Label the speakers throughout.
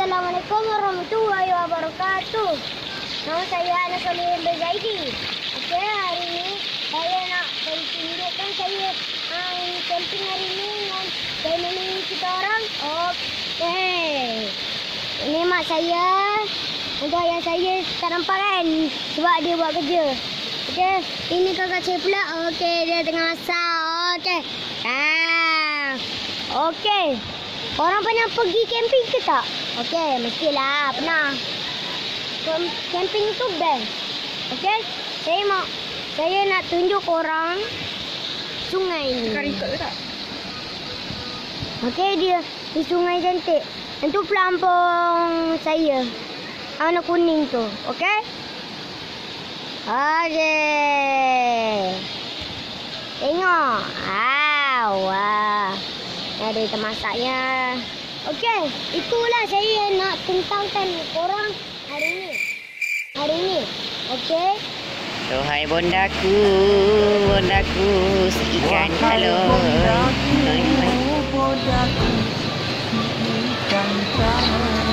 Speaker 1: Assalamualaikum warahmatullahi wabarakatuh. Nama saya Ana Solihin Berzaidi. Okey, hari ini saya nak tunjukkan saya camping hari ini dengan saya menemui kita orang. Okey. Ini mak saya. Untuk ayah saya tak nampak kan sebab dia buat kerja. Okey, ini kakak saya pula. Okey, dia tengah masak. Okey. Okey. Orang pernah pergi camping ke tak? Okey, mestilah pernah. Camping tu best. Okey, saya nak tunjuk orang sungai ni.
Speaker 2: Kau ikut ke tak?
Speaker 1: Okey, dia di sungai cantik. Itu pelampung saya. Warna kuning tu. Okey? Okey. Tengok. Wah. Ada ikan masaknya. Okey, itulah saya nak tentangkan korang hari ini. Okey.
Speaker 3: Tuhai bondaku si ikan kalau.
Speaker 2: Bondaku, ikan kalau.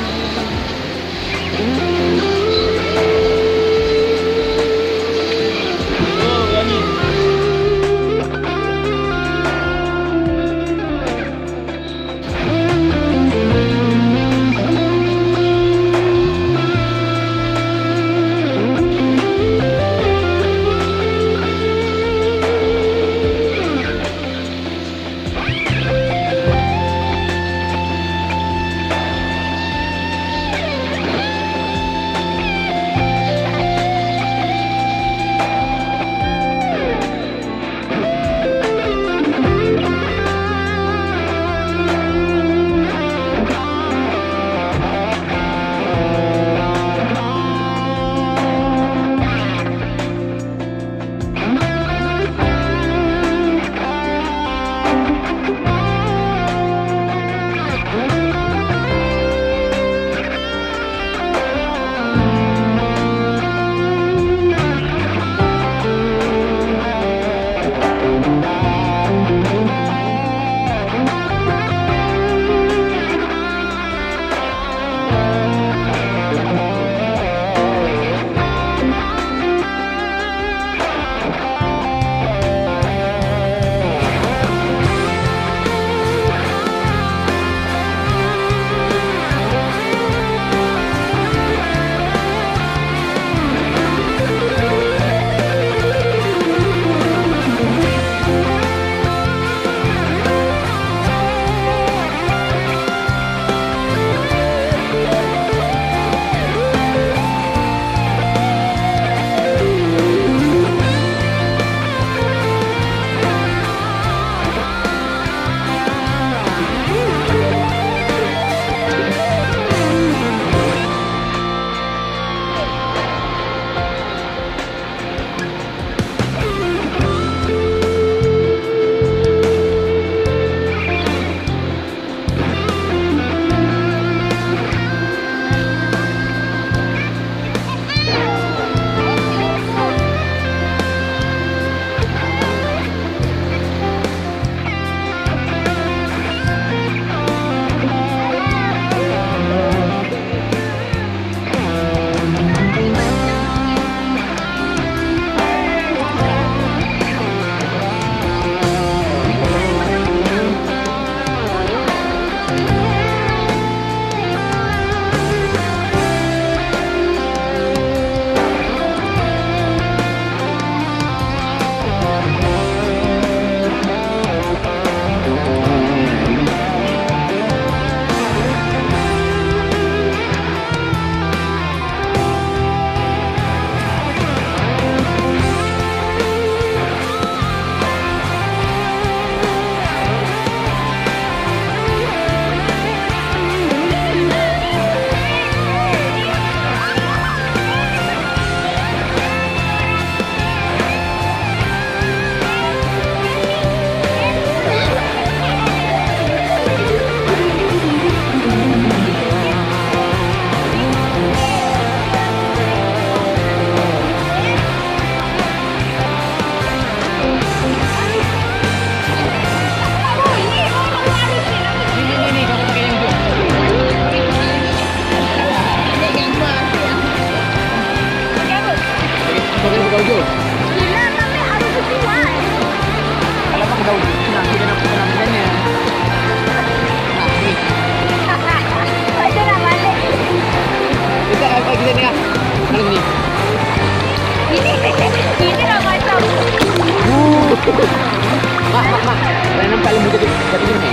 Speaker 2: Mak. Dah nampak lembu jatuh ni.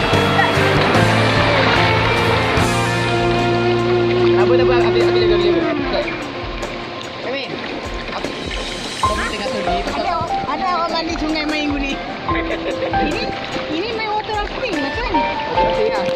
Speaker 2: Tak apa. Aku jaga. Kami. Kamu tengah sedih.
Speaker 4: Ada orang mandi sungai main guni. Ini main water rafting kan?
Speaker 2: Okey lah.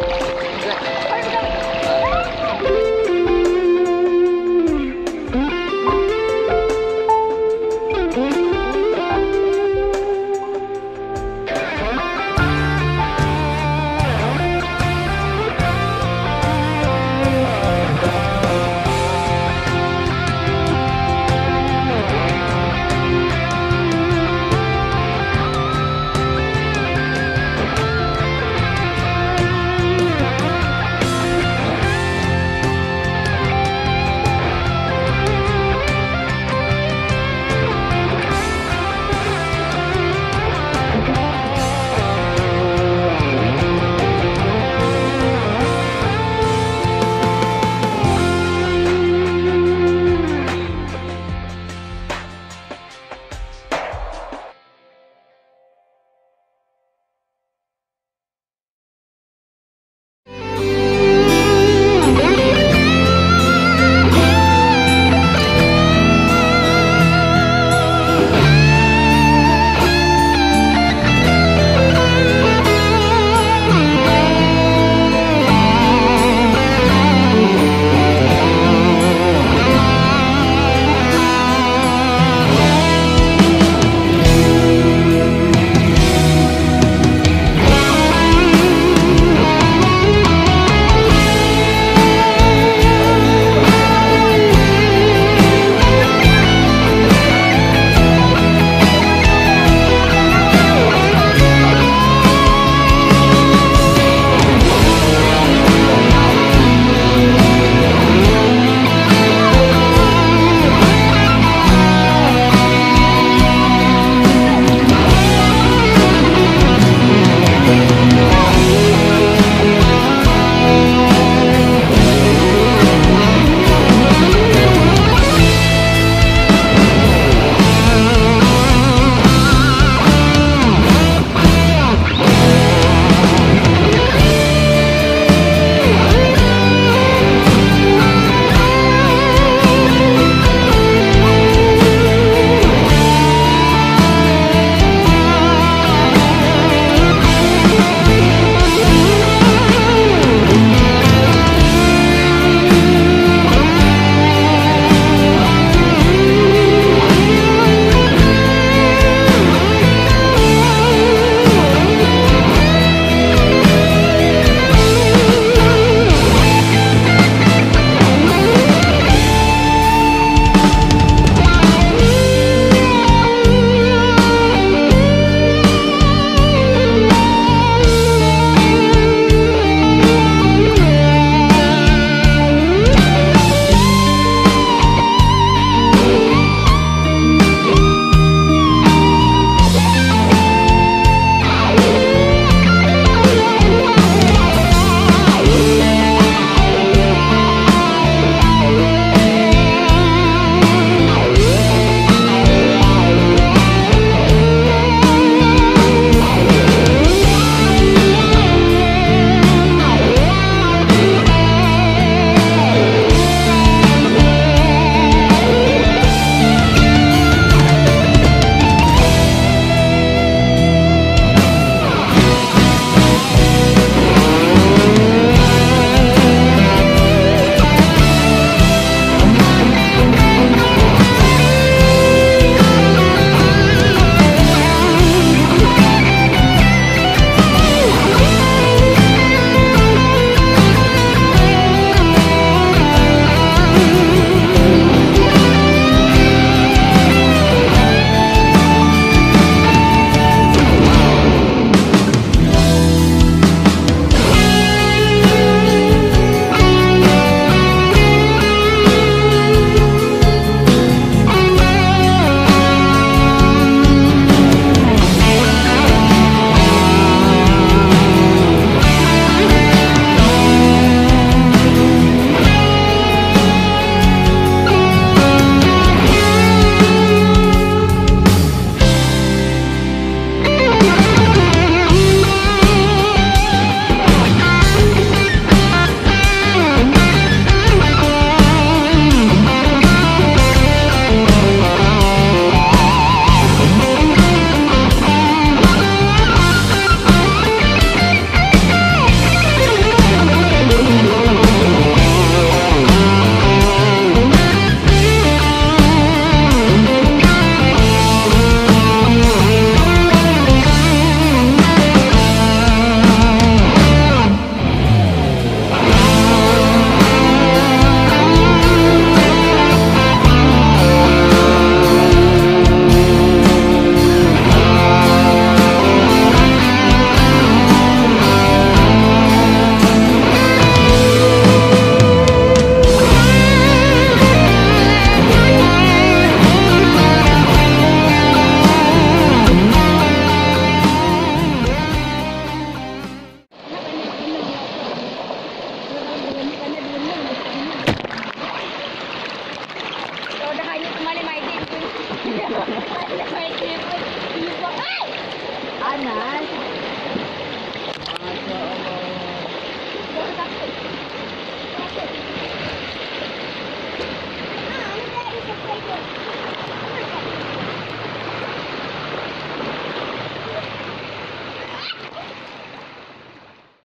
Speaker 1: Bye.